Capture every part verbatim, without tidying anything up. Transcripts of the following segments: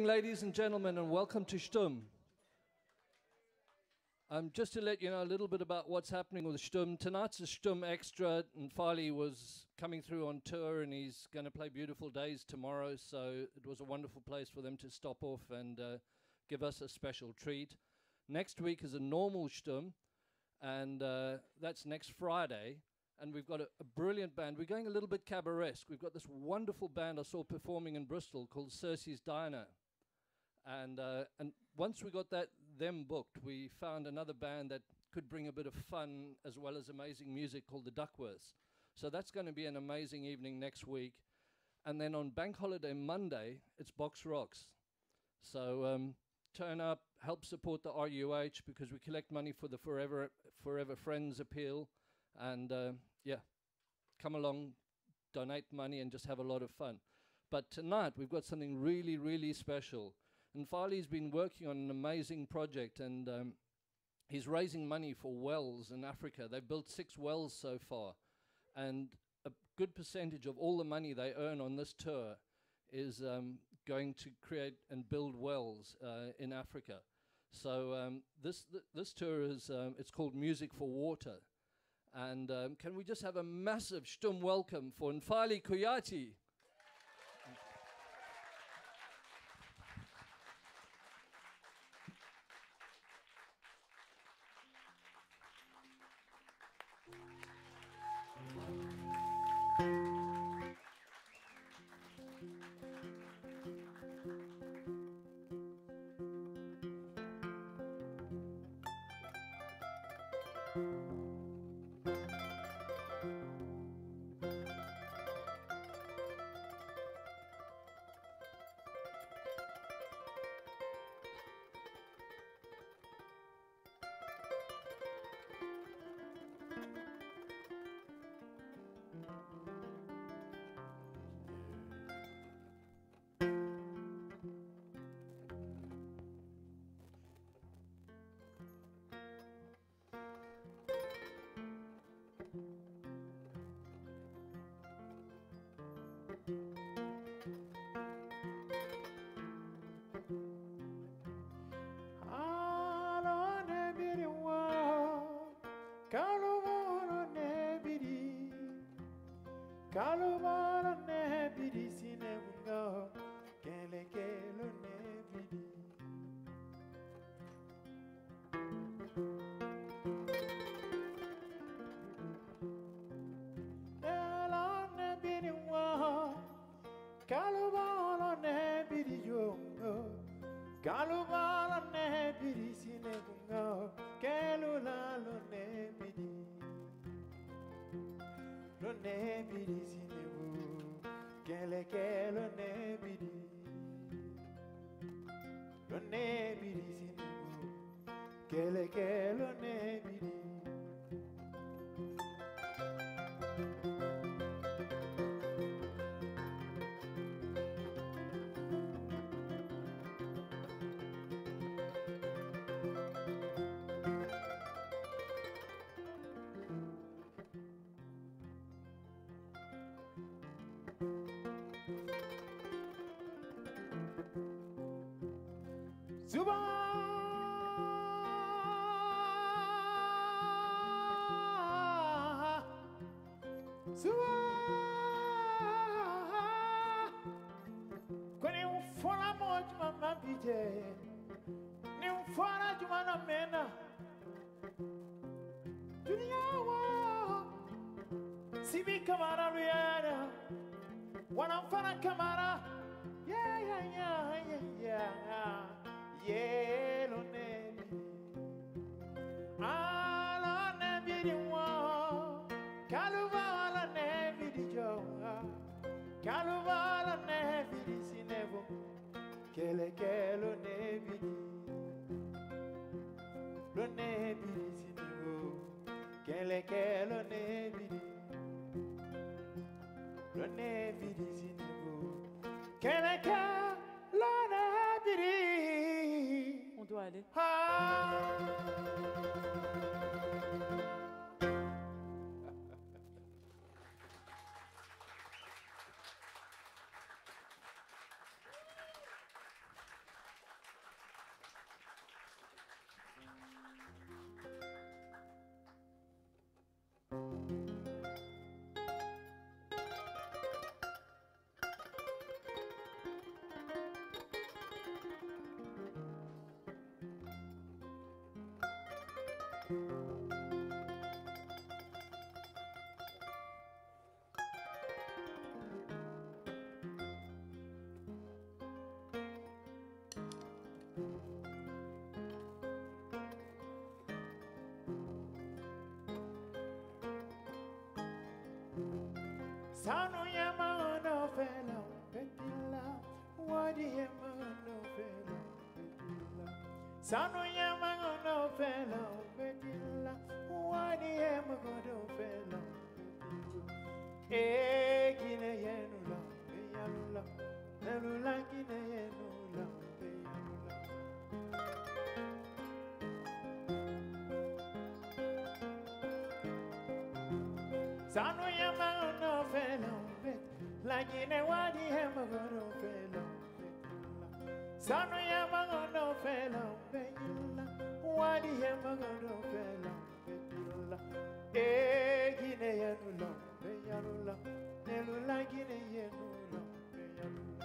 Ladies and gentlemen, and welcome to Schtumm. Um, just to let you know a little bit about what's happening with Schtumm. Tonight's a Schtumm Extra, and Farley was coming through on tour, and he's going to play Beautiful Days tomorrow, so it was a wonderful place for them to stop off and uh, give us a special treat. Next week is a normal Schtumm, and uh, that's next Friday, and we've got a, a brilliant band. We're going a little bit cabaret-esque. We've got this wonderful band I saw performing in Bristol called Circe's Diner. And uh, and once we got that them booked, we found another band that could bring a bit of fun as well as amazing music called the Duckworths. So that's going to be an amazing evening next week. And then on Bank Holiday Monday, it's Box Rocks. So um, turn up, help support the R U H because we collect money for the Forever Forever Friends appeal. And uh, yeah, come along, donate money, and just have a lot of fun. But tonight we've got something really, really special. And Farley's been working on an amazing project, and um, he's raising money for wells in Africa. They've built six wells so far, and a good percentage of all the money they earn on this tour is um, going to create and build wells uh, in Africa. So um, this th this tour is um, it's called Music for Water, and um, can we just have a massive Schtumm welcome for Farley Kouyate? On doit aller. Sanu yama no fela petila, wadi yama no fela petila. Sanu yama no fela petila, wadi yama no fela petila. E gine yenula, beyanula, nelula gine yenula, beyanula. Sanu yama no fela pet, like in a wadi yama no fela petila. Sanu yama no fela petila, wadi yama no fela petila. E gine yenula, beyanula, nelula gine yenula, beyanula.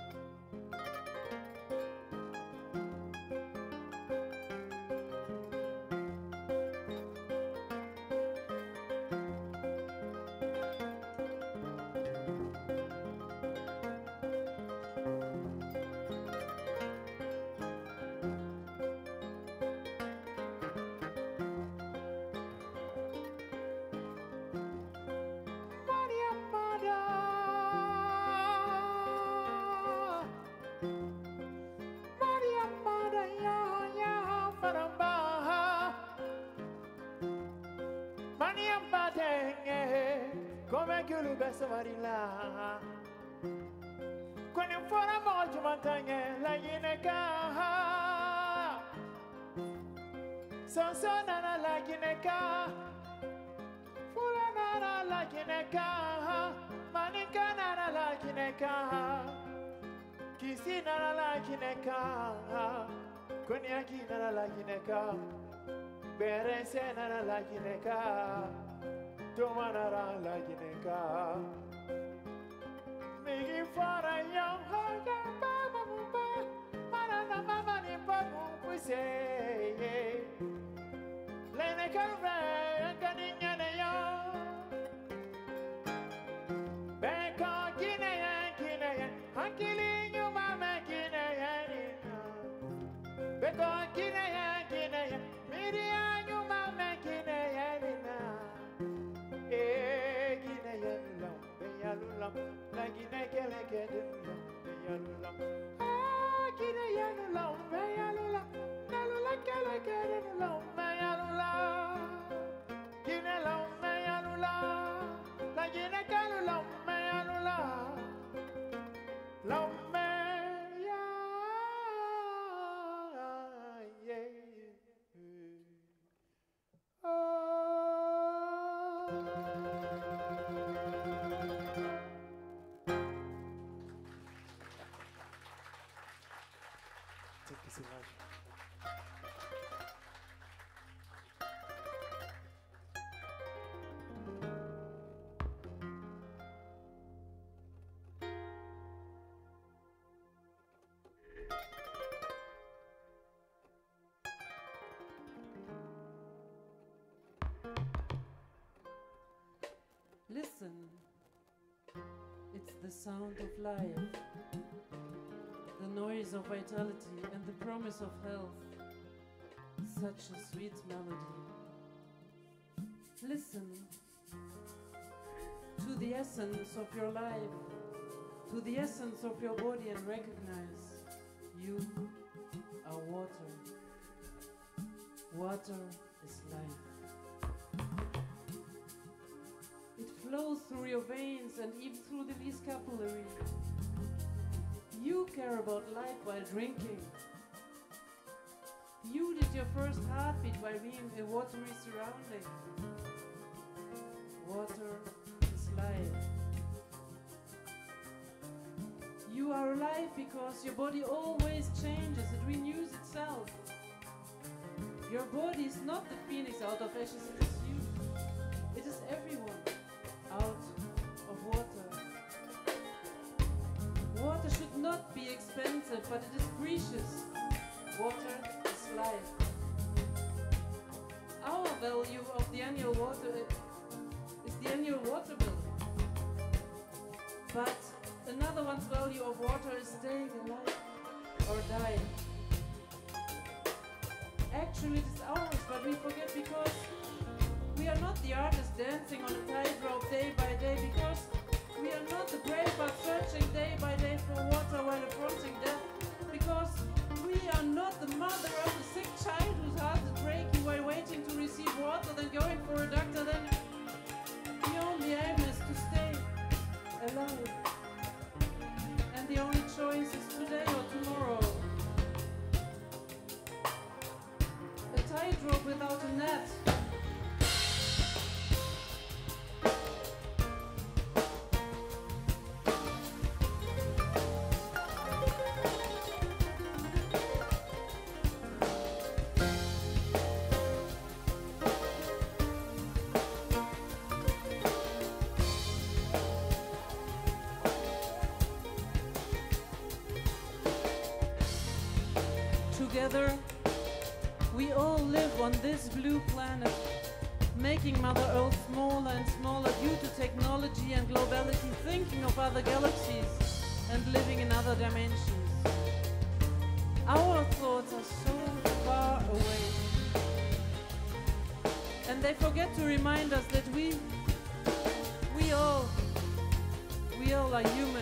Come che lo bessa varila con un fora mojo montagne la gineca son sonana la gineca fulana la gineca manica nana la gineca kisina la gineca con yaki nana la gineca bere senana la gineca Tomanara la gineca, making for a young hogger, Baba Mumba, Manana Mamma Nipamu, we say, Lena Carver, and Ganina, Beka Guinea, Guinea, I'm killing you, Mamma Guinea, Beka Guinea, Guinea, Miria, you, Mamma Guinea. E gine yenula, beyalula, la gine kele kedula, beyalula. Ah, gine yenula, beyalula, nalula kele kedula, beyalula. Gine la, beyalula, la gine kelula, beyalula. La beya, yeah. Thank you so much. Listen, it's the sound of life, the noise of vitality and the promise of health. Such a sweet melody. Listen to the essence of your life, to the essence of your body, and recognize you are water. Water is life. It flows through your veins and even through the least capillary. You care about life while drinking. You did your first heartbeat while being a watery surrounding. Water is life. You are alive because your body always changes, it renews itself. Your body is not the phoenix out of ashes, it is you. It is everyone out of water. Water should not be expensive, but it is precious. Water is life. Our value of the annual water is the annual water bill. But another one's value of water is staying alive or dying. Actually, it is ours, but we forget because we are not the artists dancing on a tightrope day by day, because we We are not the brave but searching day by day for water while affronting death, because we are not the mother of the sick child whose heart is breaking while waiting to receive water, then going for a doctor, then the only aim is to stay alive. And the only choice is today or tomorrow. A tightrope without a net. Together, we all live on this blue planet, making Mother Earth smaller and smaller due to technology and globality, thinking of other galaxies and living in other dimensions. Our thoughts are so far away, and they forget to remind us that we, we all, we all are human.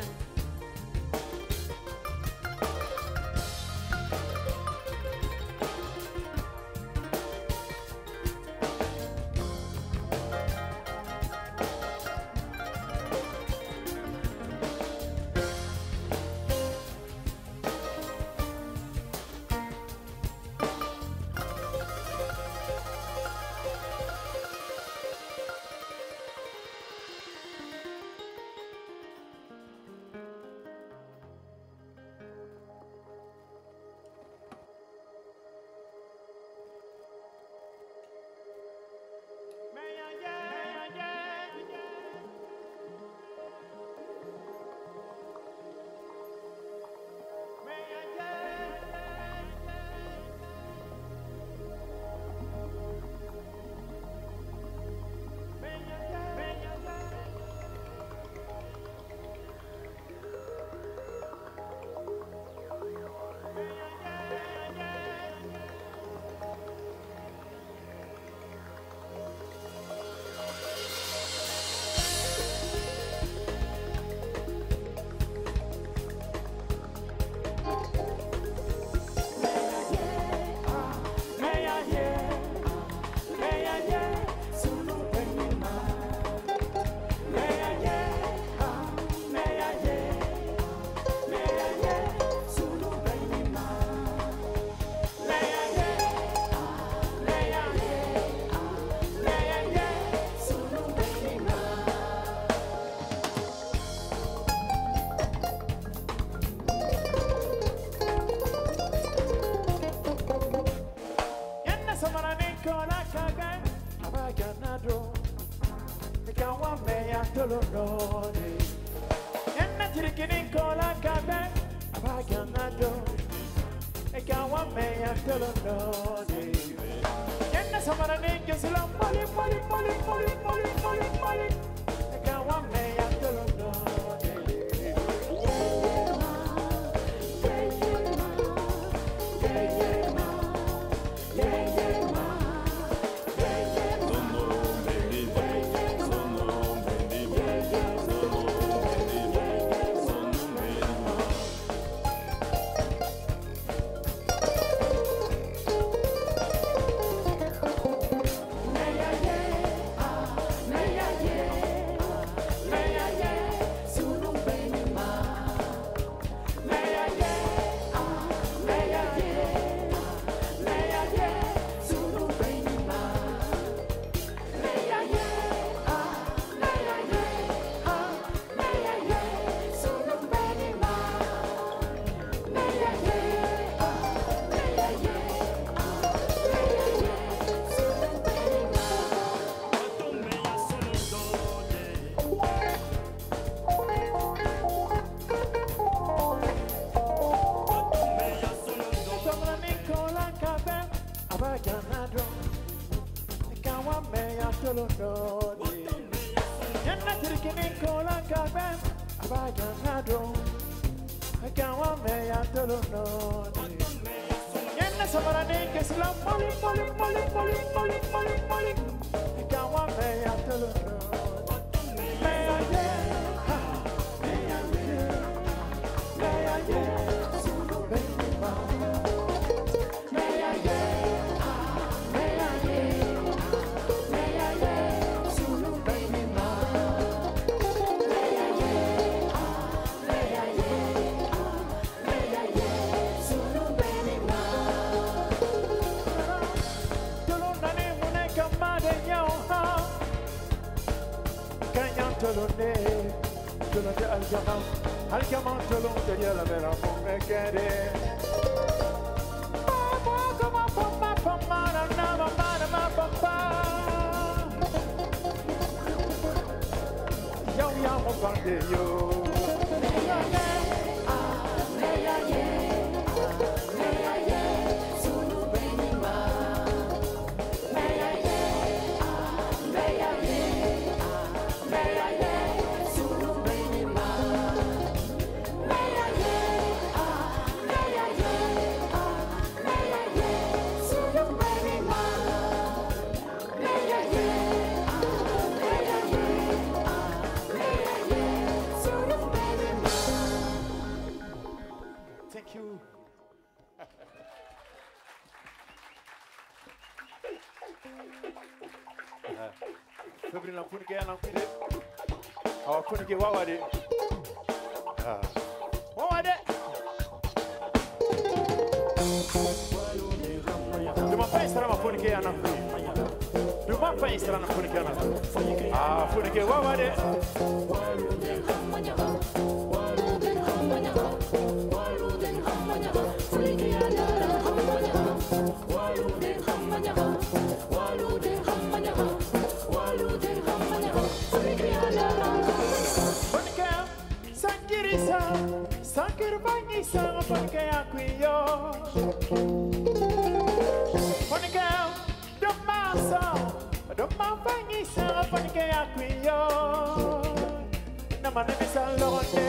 jolonde jolonde aljama aljama jolonde yala mera mongere Papa papa papa na na mama na papa Yo ya mo bande yo Thank you. Febri na kuni ke na kuni. Awa kuni ke wawa de. Ah. Wawa de. Duma pa istra ma kuni ke na kuni. Duma pa istra na kuni ke na kuni. Ah, kuni ke wawa de. Sankir bangi sang panke akuyo Panke domasa doma bangi sang panke akuyo Namane misalonde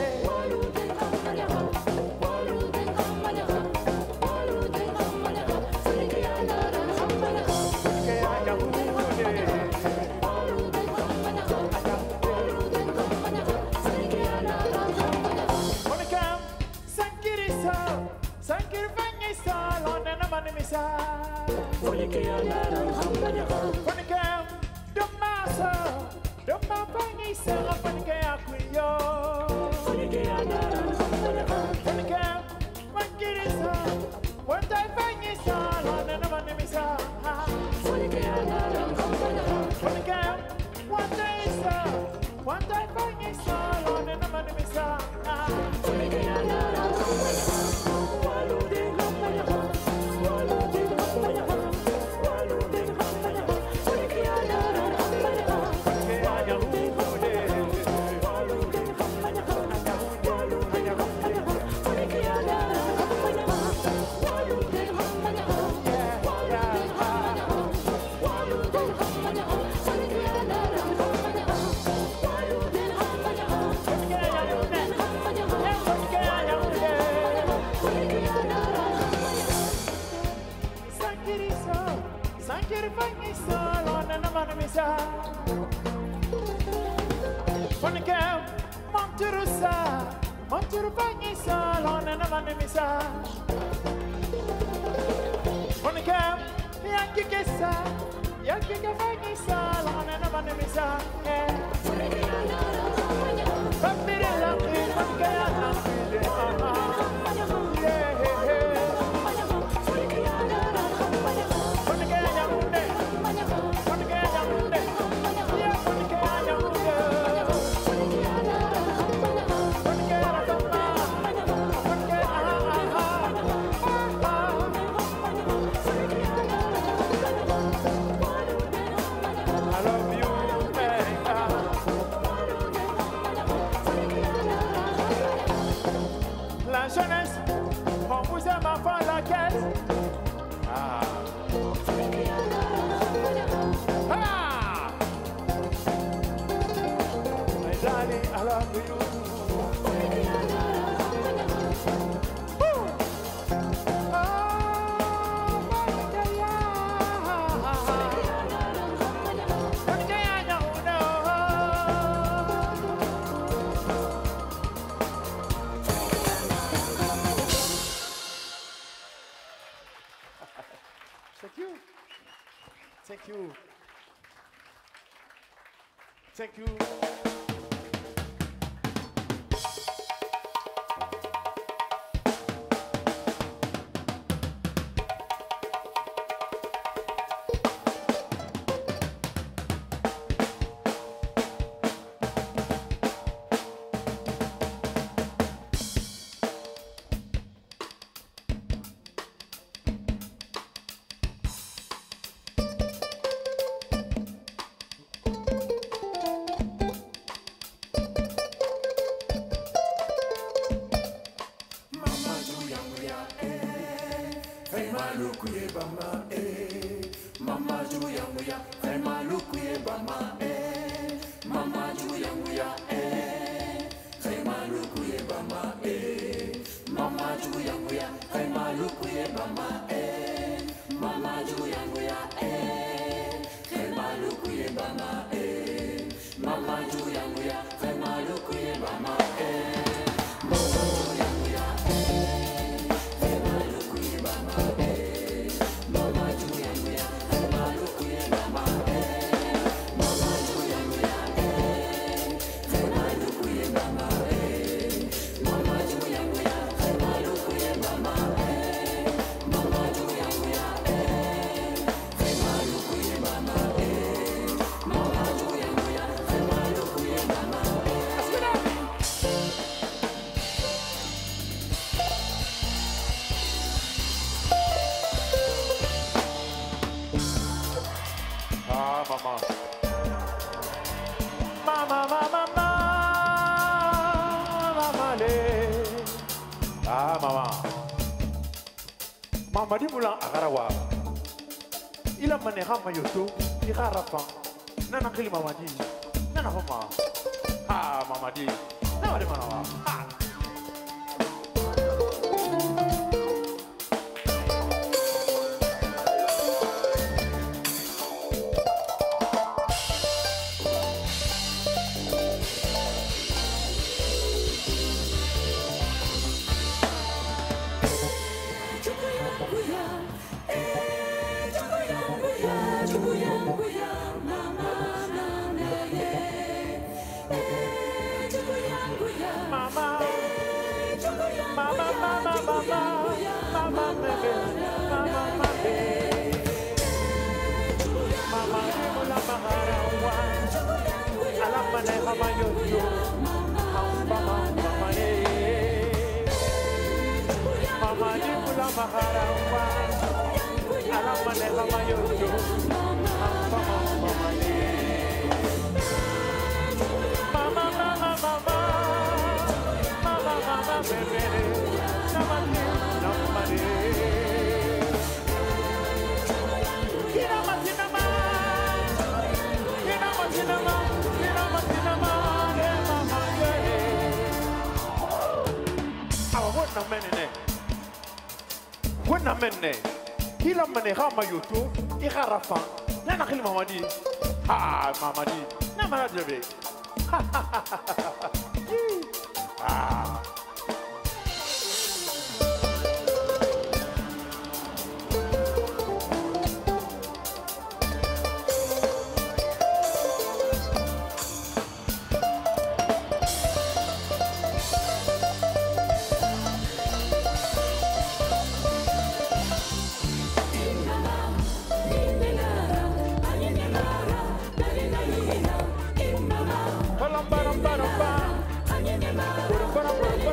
Thank you. Thank you. Hey maluku ye bama eh. Mama juya muya. Hey maluku ye bama eh. Mama juya muya eh. Hey maluku ye bama eh. Mama juya muya. Hey maluku ye bama eh. Mama juya muya eh. Hey maluku ye bama eh. Mama juya muya. Hey maluku ye bama eh. Mama, mama, mama, mama, le. Ah, mama. Mama di mulang akarawa. Ilang maneha mayoto, ikarapa. Nana kili mama di. Nana mama. Ah, mama di. Nana di mama. Ah. Kila maneha mayutu ikarafan nana kili mamadi ah mamadi na mana jebe ah Ba-dum, ba-dum, ba-dum, ba. Ba-dum, ba-dum, ba-dum.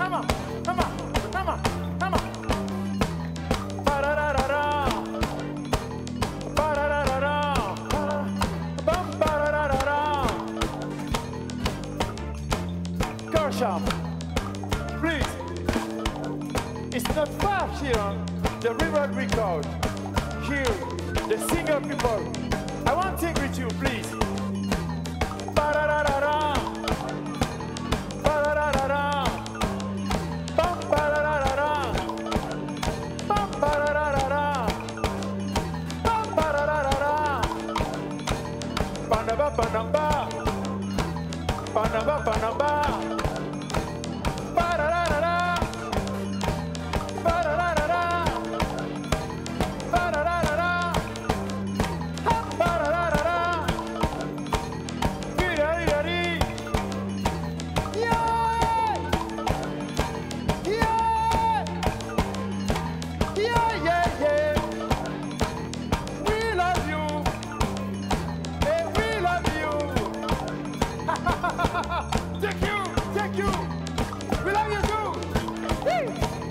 Nama, nama, nama, nama. Ba-da-da-da-da. Ba-da-da-da-da. Bum, ba-da-da-da-da. Gershom, please. It's not far here on the river record. Here, the singer people. I want to sing with you, please. Ba-da-da-da-da. Ba-da-da-da-da. Bum, ba-da-da-da-da. Bum, ba-da-da-da-da. Bum, ba-da-da-da-da. Ba-da-ba-ba-da-ba. Ba-da-ba-ba-da-ba. Ba-da-da-da-da. Ba-da-da-da-da. Ba-da-da-da-da. Ba-da-da-da-da. Di-da-di-da-di. Yeah! Yeah! Yeah, yeah, yeah. We love you. Hey, we love you. Thank you, thank you. We love you too. Whee!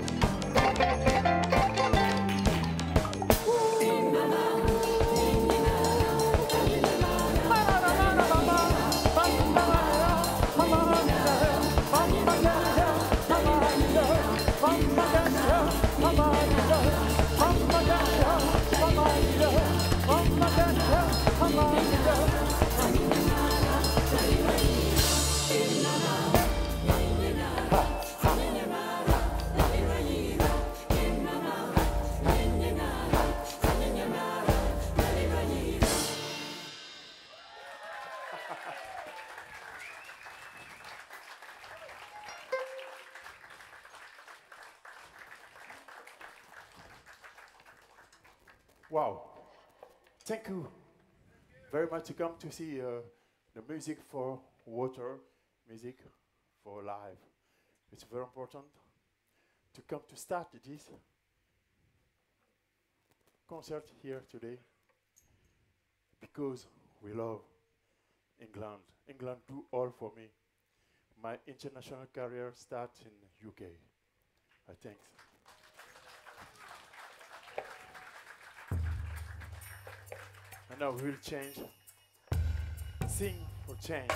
Wow. Thank you very much to come to see uh, the music for water, music for life. It's very important to come to start this concert here today because we love England. England do all for me. My international career starts in U K. I think. And now we'll change. Sing for change.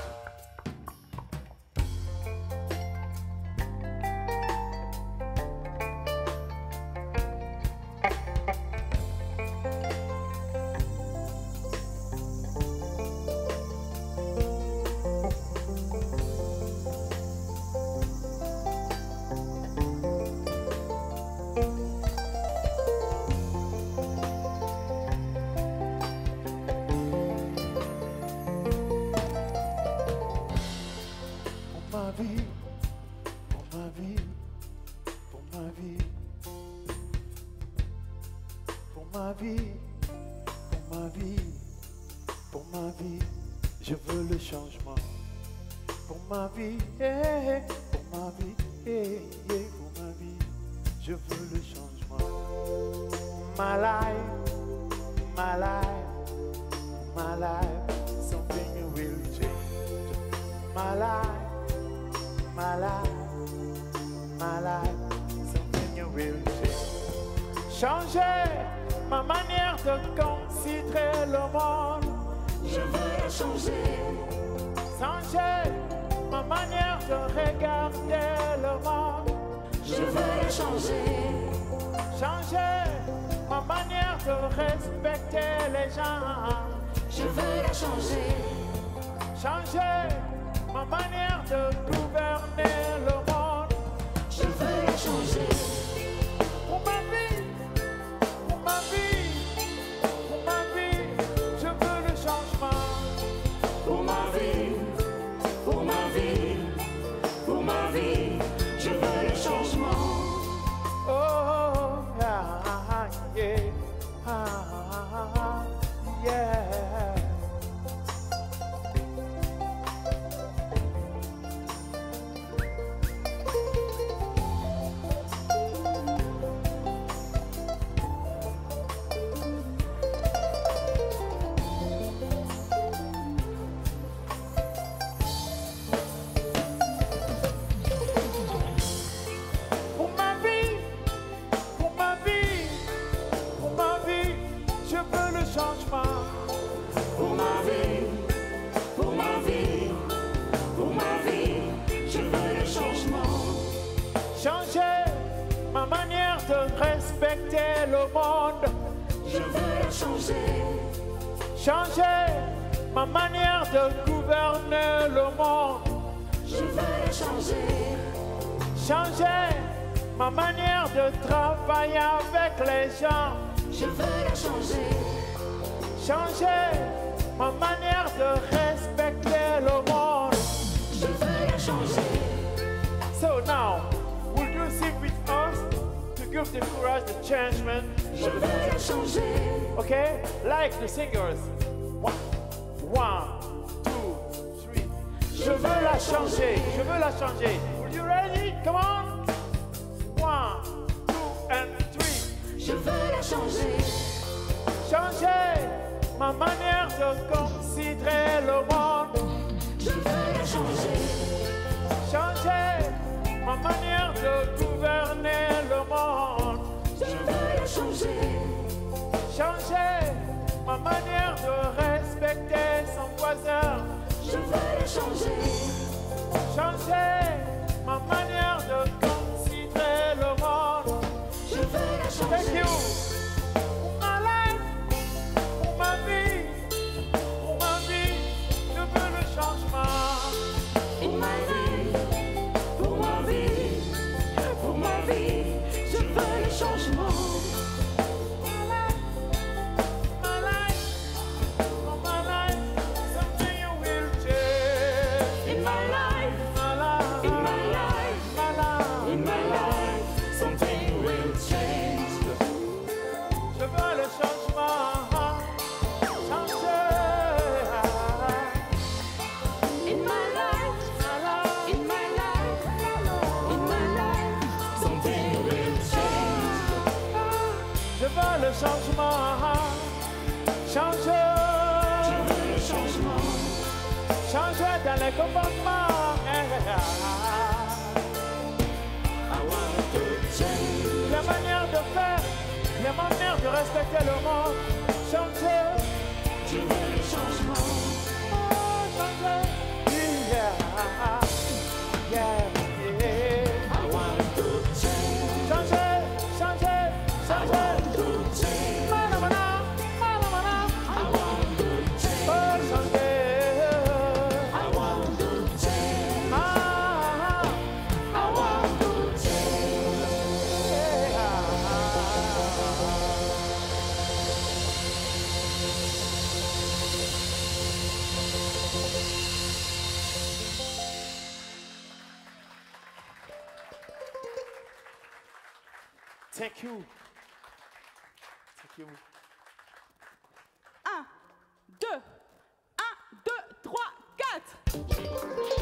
Changement pour ma vie, eh, pour ma vie, eh, eh, pour ma vie, je veux le changement. My life, my life, my life, something will change. My life, my life, my life, something will change. Changer ma manière de considérer le monde. Je veux la changer. Changer ma manière de regarder le monde. Je veux la changer. Changer ma manière de respecter les gens. Je veux la changer. Changer ma manière de gouverner le monde. Je veux la changer. Pour ma vie, pour ma vie, pour ma vie, je veux le changement. Pour ma vie, pour ma vie, pour ma vie, je veux le changement. Oh, ah, yeah, ah, yeah. changer ma manière de respecter le monde. Je veux la changer. Changer ma manière de gouverner le monde. Je veux la changer. Changer ma manière de travailler avec les gens. Je veux la changer. Changer ma manière de respecter le monde. Je veux la changer. So now, will you sing with us to give the courage, the changement? Je veux la changer. Okay? Like the singers. One, one, two, three. Je veux la changer. Je veux la changer. Are you ready? Come on. One, two, and three. Je veux la changer. Changer ma manière de considérer le monde. Je veux la changer. Changer ma manière de gouverner le monde. Je veux la changer. Changer ma manière de respecter son voisin. Je veux la changer. Changer ma manière de considérer le monde. Je veux la changer. Thank you. Pour ma life, pour ma vie, pour ma vie, je veux le changement. In my vie, pour ma vie, pour ma vie, je veux le changement. My life, for my life, something will change. In my life, My life, in my life, my life. in my life, something will change. Je veux le changement, changer. In my life, My life, in my life, in my life, something will change. je veux le changement, changer. Je veux le changement. Changer dans les comportements. I want to change. La manière de faire, la manière de respecter le monde. Changer, Je veux le changement. oh, changer. Yeah, yeah, yeah. I want to change. Changer, changer, I changer. want to change. Mana, mana, mana, mana. I want to change. Oh, changer. I want to change. Ah, I want to change. yeah. Thank you. Thank you. un, deux, un, deux, trois, quatre.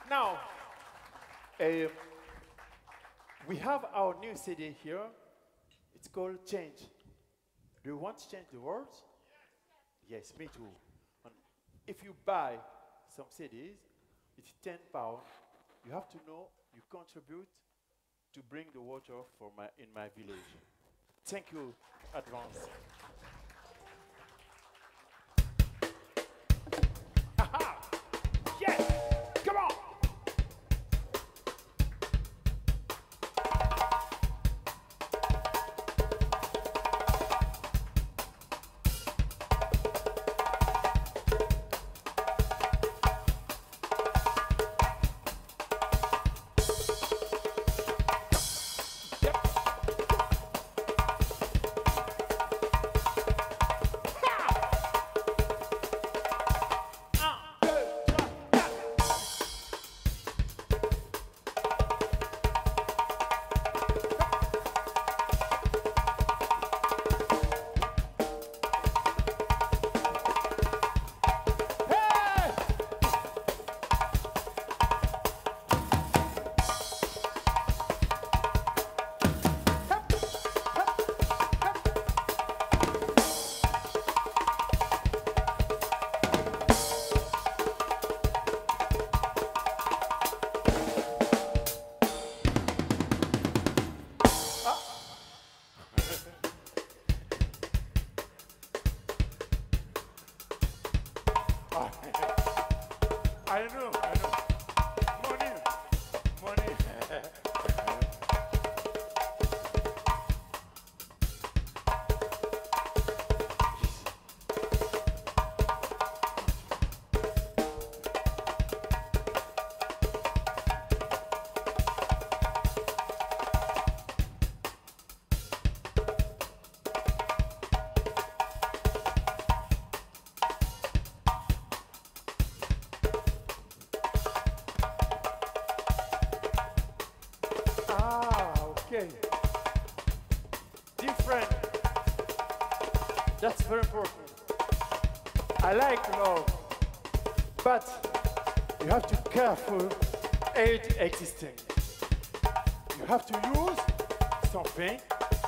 Now, um, we have our new C D here. It's called Change. Do you want to change the world? Yes, me too. And if you buy some C Ds, it's ten pounds. You have to know you contribute to bring the water for my, in my village. Thank you, advance. Aha! Yes! Come on! I know, I know. Money, money. Okay. Dear friend, that's very important. I like love, but you have to be careful hate existing. You have to use something.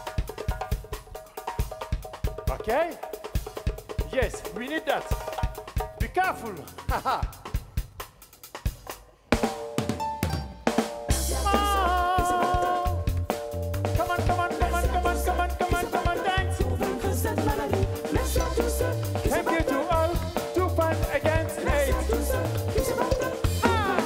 Okay? Yes, we need that. Be careful. Haha. Thank you to all to fight against AIDS. Ah!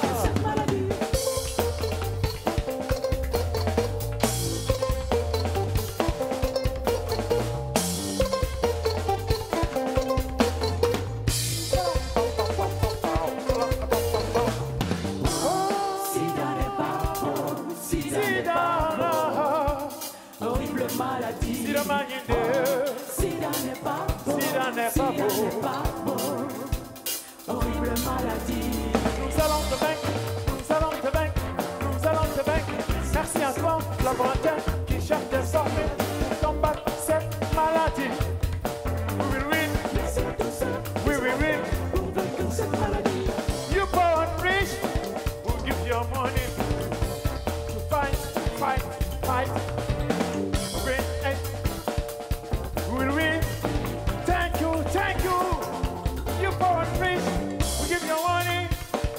Horrible maladie. Sida maladie. Sida n'est pas beau. Sida n'est pas beau. Sida n'est pas beau. Horrible maladie. Nous allons te vaincre, nous allons te vaincre, nous allons te vaincre. Merci à toi, laboratoire, qui cherche désormais pour combattre cette maladie. We will win. We will win. Pour vaincre cette maladie. You poor and rich will give your money to fight, fight, fight. Win, eh. We will win. Thank you, thank you. You poor and rich will give your money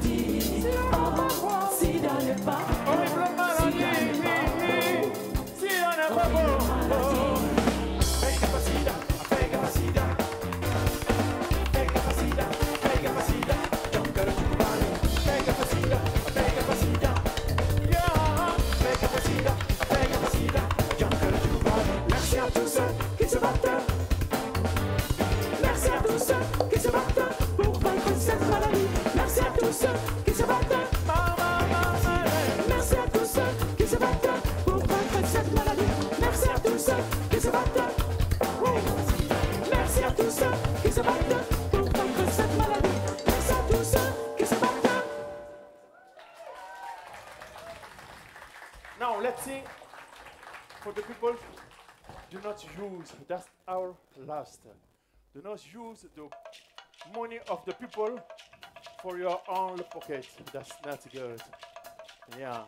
maladie. Si dans les pas, Horrible maladie. Si on n'est pas beau. Pega pra sida, pega pra sida. Pega pra sida, pega pra sida. Don't go to Dubai. Pega pra sida, pega pra sida. Yeah. Pega pra sida, pega pra sida. Don't go to Dubai. merci à tous ceux qui se battent. Merci à tous ceux qui se battent pour vaincre cette maladie. Merci à tous ceux qui se battent. Merci à tous ceux qui se battent pour vaincre cette maladie. Merci à tous ceux qui se battent. Oui. Merci à tous ceux qui se battent pour vaincre cette maladie. Merci à tous ceux qui se battent. Now let's sing for the people. Do not use, that's our last. Do not use the money of the people for your own pocket. That's not good. Yeah.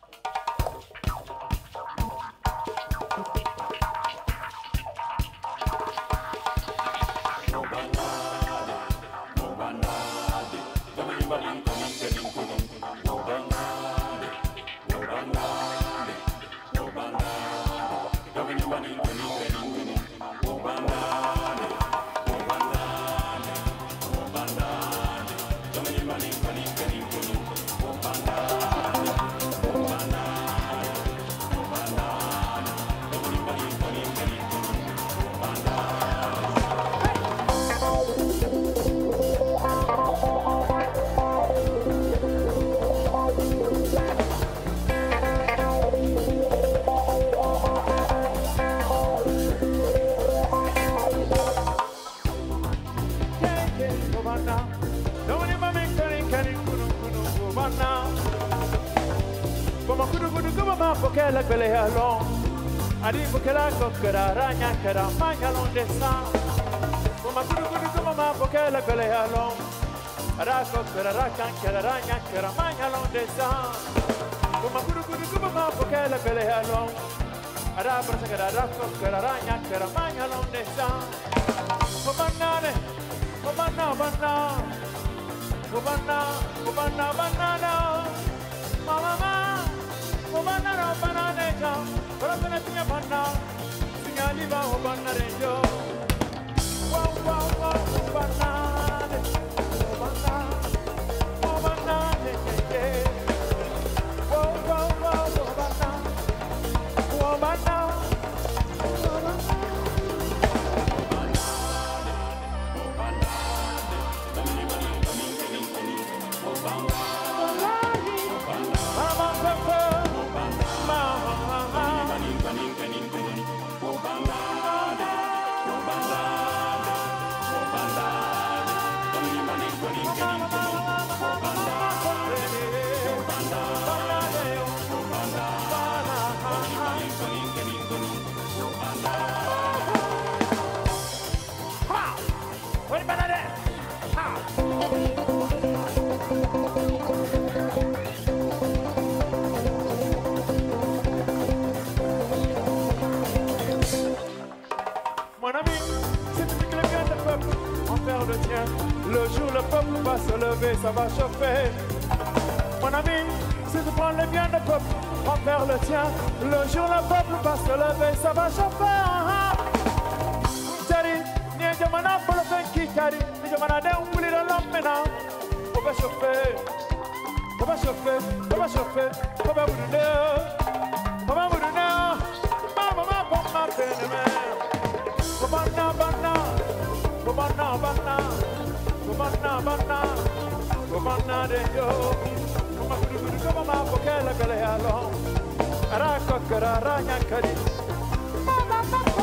Porque la pelea long, adi porque la coquera raña que era maña donde está. Como tú no como más porque la pelea long, ara coquera raña que era raña que era maña donde está. Como tú no como más porque la pelea long, ara por que era coquera raña que era maña donde está. Como nada, como nada, banana, como nada, como nada, banana, mamá. Banana, banana, but I'm gonna sing a banana. Sing a liva, oh banana, wow, wow, wow, banana, oh banana, oh banana, yeah, wow, wow, wow, oh banana, oh banana, oh banana. Le jour le peuple va se lever, ça va chauffer. Mon ami, si tu prends le bien du peuple, en faire le tien. Le jour le peuple va se lever, ça va chauffer. Tari, ni un jamana pour le faire qui tari, ni jamana d'un bouli de l'homme maintenant. On va chauffer, on va chauffer, on va chauffer, on va boudouner, on va boudouner. Maman, maman, ma peine, Bana, bana, bana, bana, bana, bana, bana de yo. Kuma kudu kudu kuma ma pokela kale halo. Ara kokara ranya kari. Mama papa.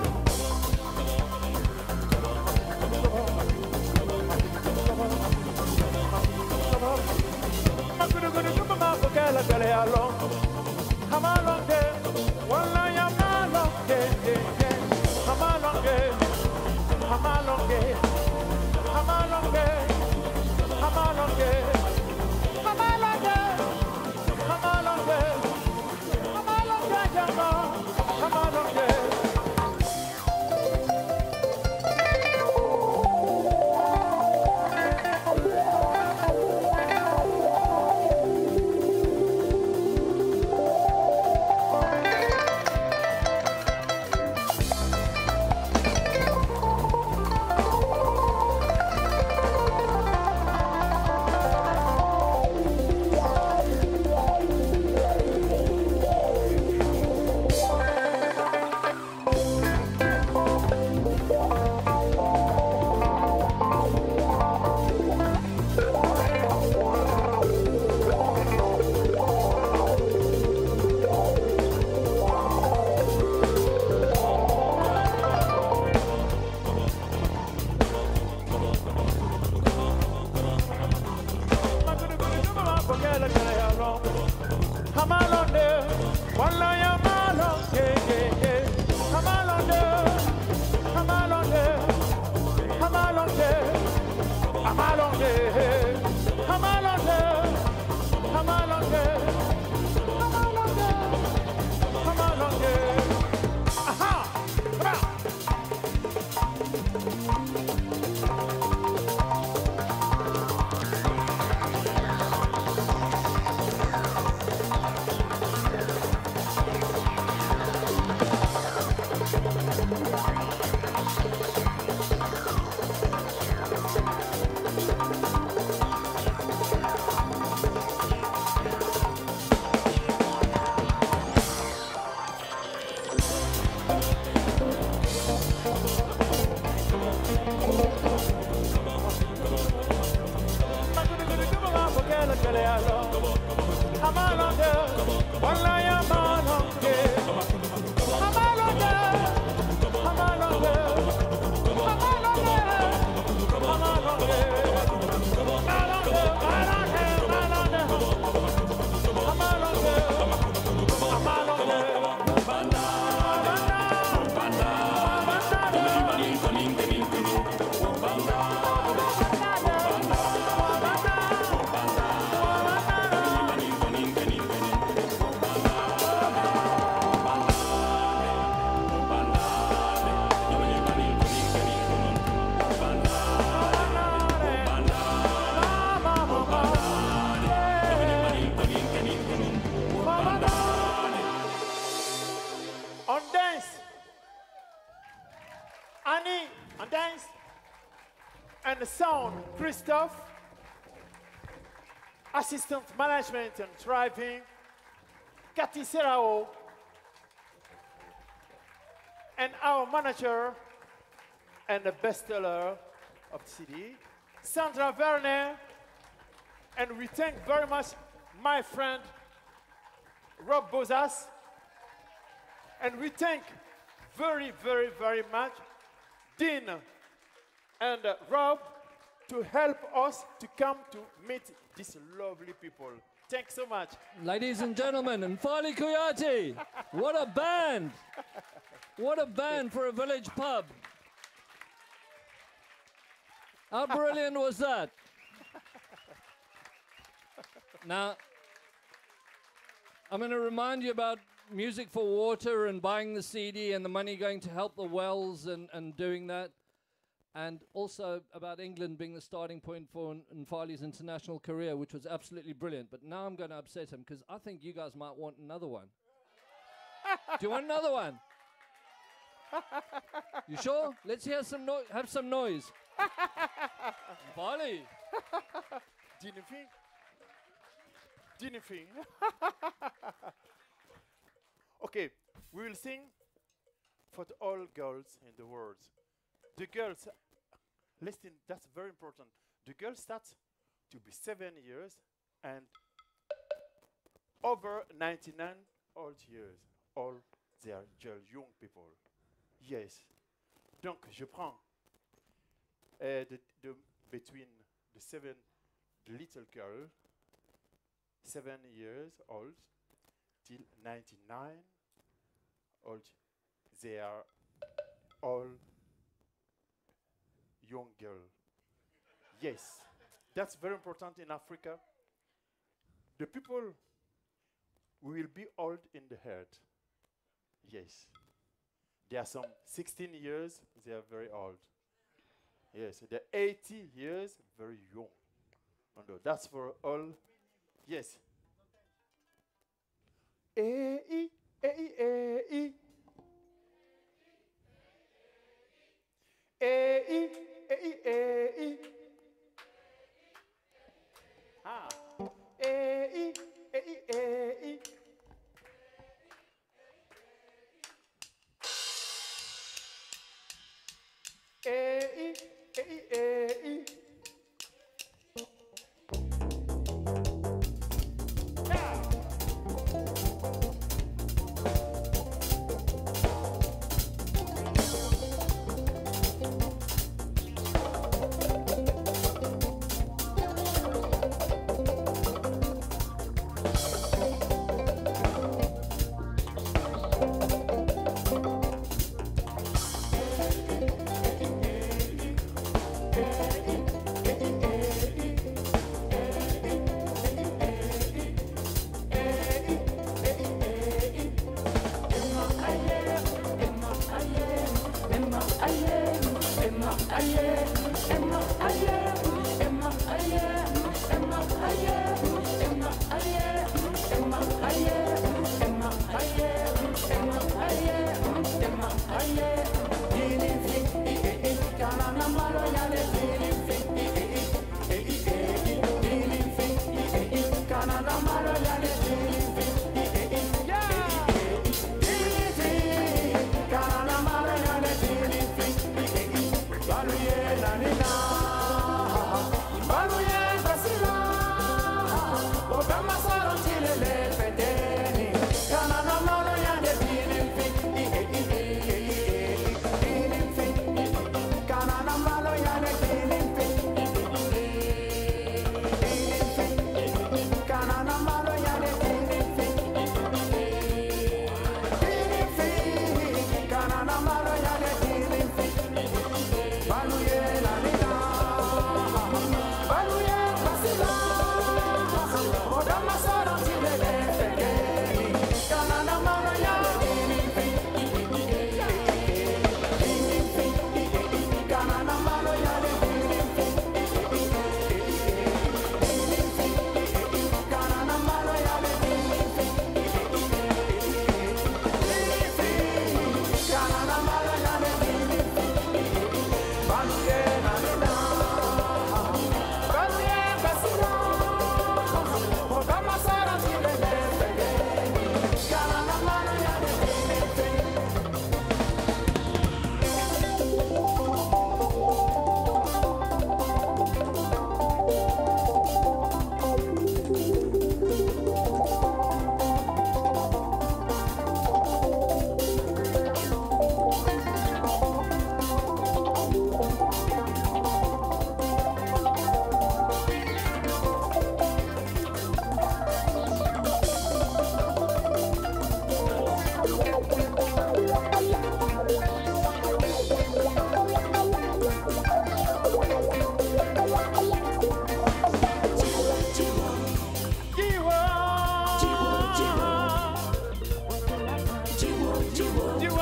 Kuma kudu kudu kuma ma pokela kale halo. Hamalonge, wala ya malonge. Hamalonge, hamalonge, hamalonge, hamalonge, hamalonge, hamalonge, hamalonge, jama, hamalonge. and sound, Christophe. Assistant management and driving, Cathy Serrao. And our manager and the bestseller of the C D, Sandra Werner. And we thank very much my friend Rob Bozas. And we thank very, very, very much Dean and uh, Rob to help us to come to meet these lovely people. Thanks so much. Ladies and gentlemen, and Farley Kouyate, what a band! What a band for a village pub. How brilliant was that? Now, I'm going to remind you about Music for Water and buying the C D and the money going to help the wells and, and doing that. And also about England being the starting point for Farley's international career, which was absolutely brilliant. But now I'm going to upset him because I think you guys might want another one. Do you want another one? You sure? Let's hear some no have some noise. Farley. Dinefing. Dinefing. Okay, we will sing for the all girls in the world. The girls, listen, that's very important. The girls start to be seven years and over ninety-nine old years. All they are just young people. Yes. Donc, je prends uh, the, the, between the seven, the little girl, seven years old, till ninety-nine old. They are all young girl. Yes, that's very important in Africa. The people will be old in the head. Yes. There are some sixteen years, they are very old. Yes, the eighty years, very young. And uh, that's for all. Yes. Eh, eh, eh, eh, eh. Eh, eh, eh, eh, eh. Ah. Eh, eh, eh, eh, eh. Eh, eh, eh, eh, eh.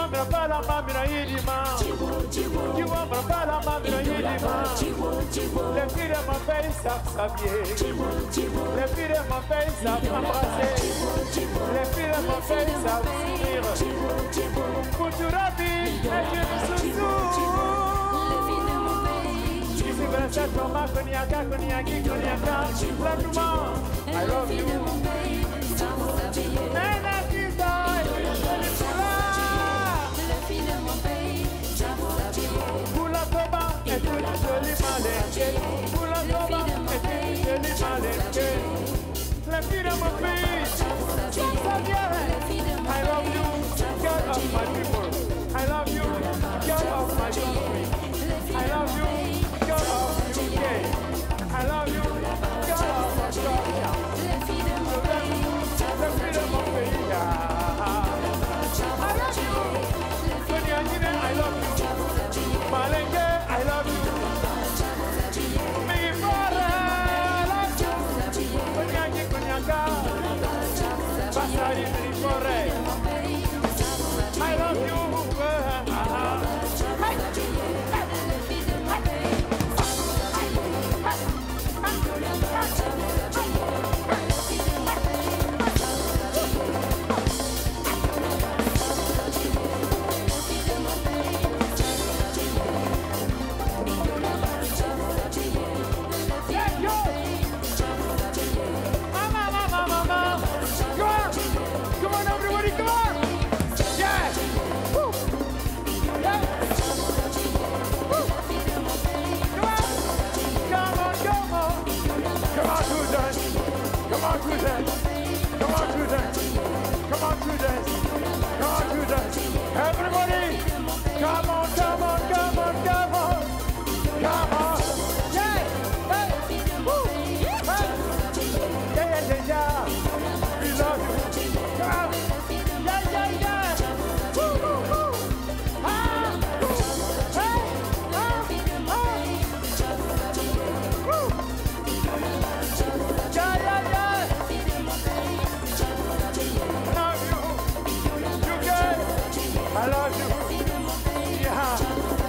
mira bala ma mira yidima. You want mira bala ma mira yidima. Les filles de mon pays savent s'habiller. Les filles de mon pays savent embrasser. Les filles de mon pays savent sourire. Futurabi, et je me souviens. Ici, Vincent, Thomas, Konyaka, Konyaki, Konyaka. Simplement, I love you. Nana, qui taille, pour la toba, et tu es joli malinqué. Pour la toba, et tu es joli malinqué. Les filles de mon pays, ça vient. I love you, girl of my people. I love you, girl of my country. I love you, girl of U K. I love you, girl of Australia. Les filles de mon pays. I love you. Konyangine, I love you. Malenge, I love you. Mifore, I love you. Konyangi, Konyanga. Basari, Mifore. I love you. Everybody, come on, come on, come on, come on, come on. Yeah, hey, woo, hey, yeah, yeah, yeah, yeah. We love you. Come, yeah, yeah, yeah. Woo, woo, woo. Ah, woo, hey, ah, ah. Woo. Yeah, yeah, yeah. Love you, U K. I love you. Yeah.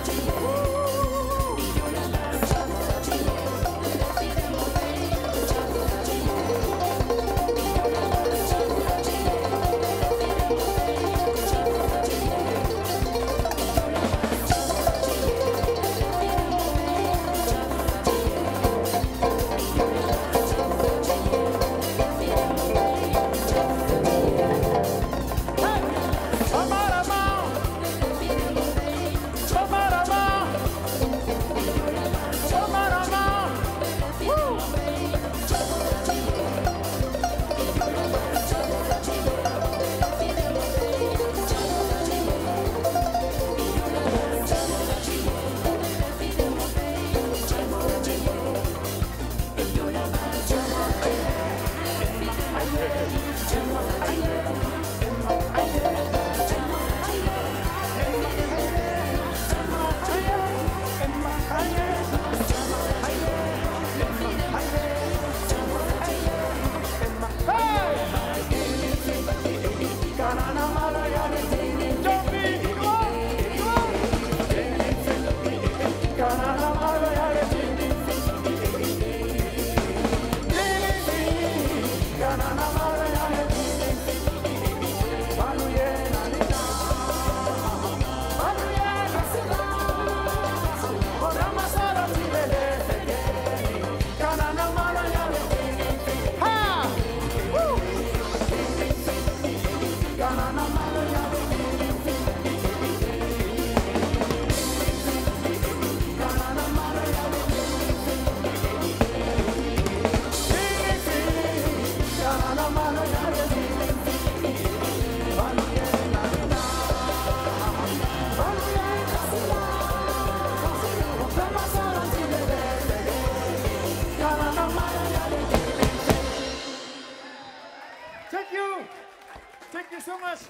Thank you. Thank you so much.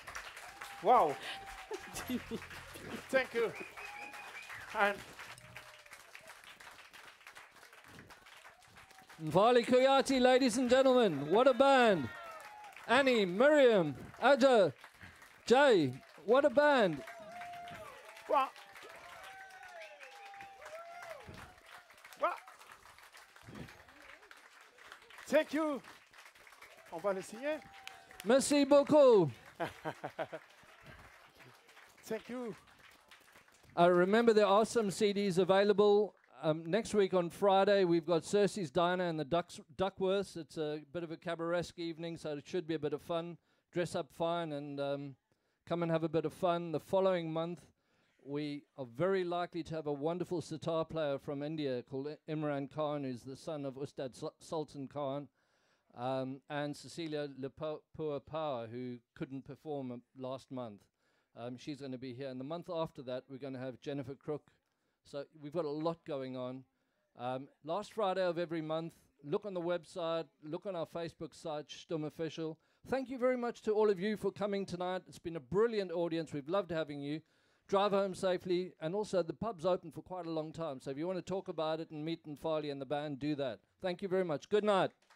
Wow. Thank you. And Mvali Kouyate, ladies and gentlemen, what a band. Annie, Miriam, Aja, Jay, What a band. Well, well, thank you. On va le signer. Merci beaucoup. Thank you. Uh, remember, there are some C Ds available. Um, next week on Friday, we've got Cersei's Diner and the Ducks, Duckworths. It's a bit of a cabaret evening, so it should be a bit of fun. Dress up fine and um, come and have a bit of fun. The following month, we are very likely to have a wonderful sitar player from India called I- Imran Khan, who's the son of Ustad Sul- Sultan Khan, um, and Cecilia Lepua Power, who couldn't perform um, last month. Um, she's going to be here. And the month after that, we're going to have Jennifer Crook. So we've got a lot going on. Um, last Friday of every month, look on the website, look on our Facebook site, Schtumm Official. Thank you very much to all of you for coming tonight. It's been a brilliant audience. We've loved having you. Drive home safely. And also, the pub's open for quite a long time. So if you want to talk about it and meet Nfali and the band, do that. Thank you very much. Good night.